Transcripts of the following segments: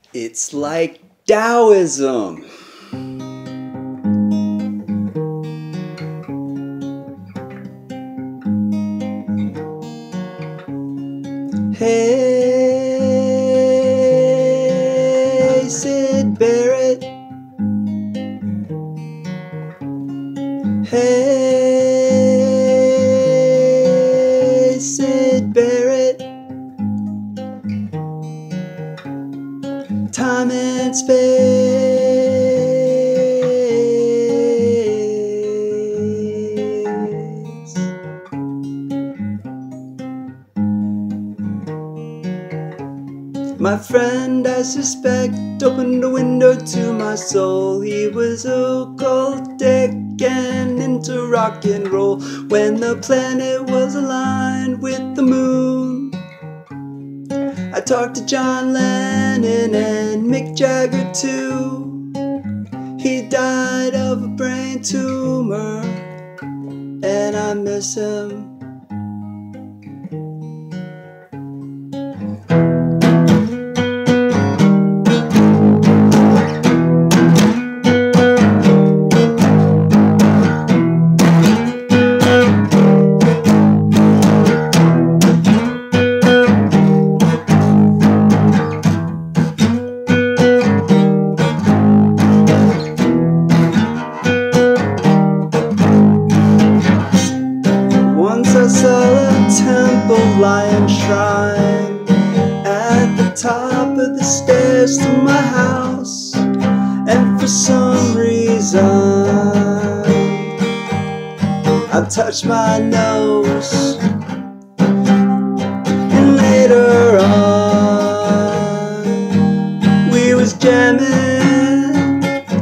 It's like Taoism. Hey, Sid Barrett. Hey, Sid Barrett. Time and space. My friend, I suspect, opened a window to my soul. He was occultic and into rock and roll when the planet was aligned with the moon. I talked to John Lennon and Mick Jagger too. He died of a brain tumor, and I miss him. Once I saw a temple lion shrine at the top of the stairs to my house, and for some reason I touched my nose, and later on we was jamming,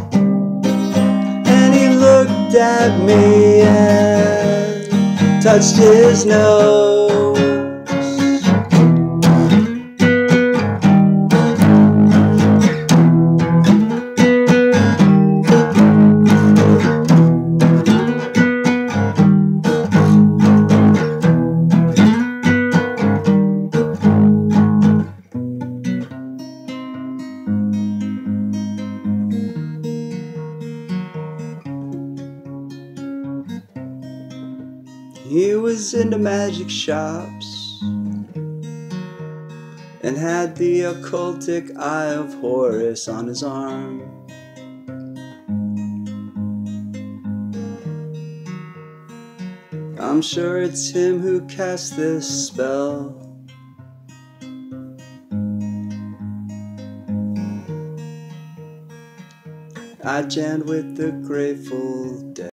and he looked at me and touched his nose. He was into magic shops and had the occultic eye of Horus on his arm. I'm sure it's him who cast this spell. I jammed with the Grateful Dead.